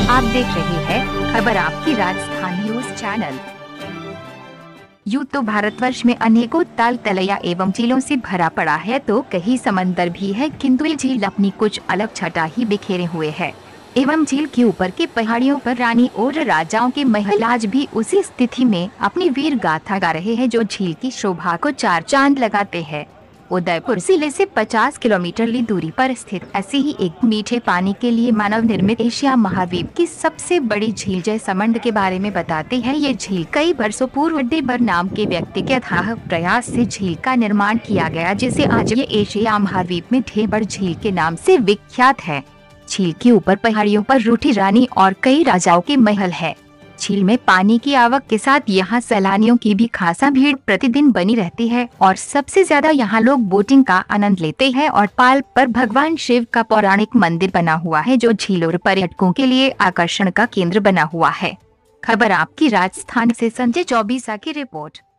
आप देख रहे हैं खबर आपकी राजस्थान न्यूज चैनल। यूं तो भारतवर्ष में अनेकों ताल तलैया एवं झीलों से भरा पड़ा है, तो कहीं समंदर भी है, किंतु ये झील अपनी कुछ अलग छटा ही बिखेरे हुए है। एवं झील के ऊपर की पहाड़ियों पर रानी और राजाओं के महल आज भी उसी स्थिति में अपनी वीर गाथा गा रहे हैं, जो झील की शोभा को चार चांद लगाते हैं। उदयपुर जिले से 50 किलोमीटर की दूरी पर स्थित ऐसी ही एक मीठे पानी के लिए मानव निर्मित एशिया महाद्वीप की सबसे बड़ी झील जयसमंद के बारे में बताते हैं। ये झील कई वर्षों पूर्व डेबर नाम के व्यक्ति के अथाह प्रयास से झील का निर्माण किया गया, जिसे आज ये एशिया महाद्वीप में ढेबर झील के नाम से विख्यात है। झील के ऊपर पहाड़ियों पर रूठी रानी और कई राजाओं के महल है। झील में पानी की आवक के साथ यहाँ सैलानियों की भी खासा भीड़ प्रतिदिन बनी रहती है और सबसे ज्यादा यहाँ लोग बोटिंग का आनंद लेते हैं। और पाल पर भगवान शिव का पौराणिक मंदिर बना हुआ है, जो झील और पर्यटकों के लिए आकर्षण का केंद्र बना हुआ है। खबर आपकी राजस्थान से संजय चौबीसा की रिपोर्ट।